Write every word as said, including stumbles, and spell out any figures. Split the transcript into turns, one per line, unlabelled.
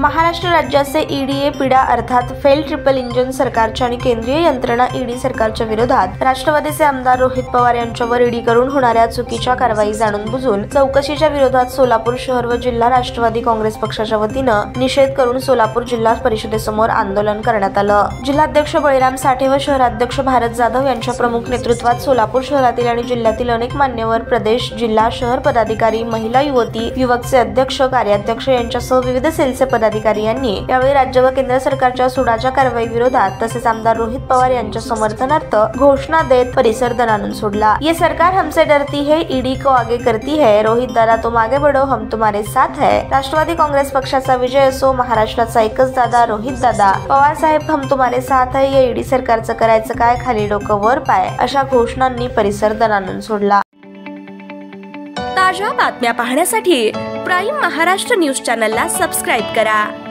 महाराष्ट्र राज्याचे ईडीए पिढा अर्थात fail triple engine सरकारच्या आणि केंद्रीय यंत्रणा ईडी सरकारच्या विरोधात राष्ट्रवादीचे आमदार रोहित पवार यांच्यावर ईडी करून होणाऱ्या चुकीच्या कारवाई जाणून बुजून चौकशीच्या विरोधात सोलापूर शहर व जिल्हा राष्ट्रवादी काँग्रेस पक्षाच्या वतीनं निषेध करून सोलापूर जिल्हा परिषदेसमोर आंदोलन करण्यात आलं। जिल्हाध्यक्ष बळीराम साठे व शहराध्यक्ष भारत जाधव यांच्या प्रमुख नेतृत्वात सोलापूर शहरातील आणि जिल्ह्यातील अनेक मान्यवर, प्रदेश, जिल्हा, शहर पदाधिकारी, महिला, युवती, युवकचे अध्यक्ष, कार्याध्यक्ष यांच्यासह विविध सेलचे पदाधिकारी यांनी यावेळी राज्य व केंद्र सरकारच्या सुडाच्या कारवाई विरोधात तसेच आमदार रोहित पवार यांच्या समर्थनार्थ घोषणा देत परिसर दणाणून सोडला। ये सरकार हमसे डरती है, ईडी को आगे करती है, रोहित दादा तुम आगे बढ़ो, हम तुम्हारे साथ है। राष्ट्रवादी काँग्रेस पक्षाचा विजय असो, महाराष्ट्राचा एकच दादा रोहित दादा, पवार साहेब हम तुम्हारे साथ है। या ईडी सरकारचं करायचं काय, खाली डोकं वर पाय अशा घोषणांनी परिसर दणाणून सोडला।
ताज्या बातम्या पाहण्यासाठी प्राईम महाराष्ट्र न्यूज चॅनलला सबस्क्राईब करा।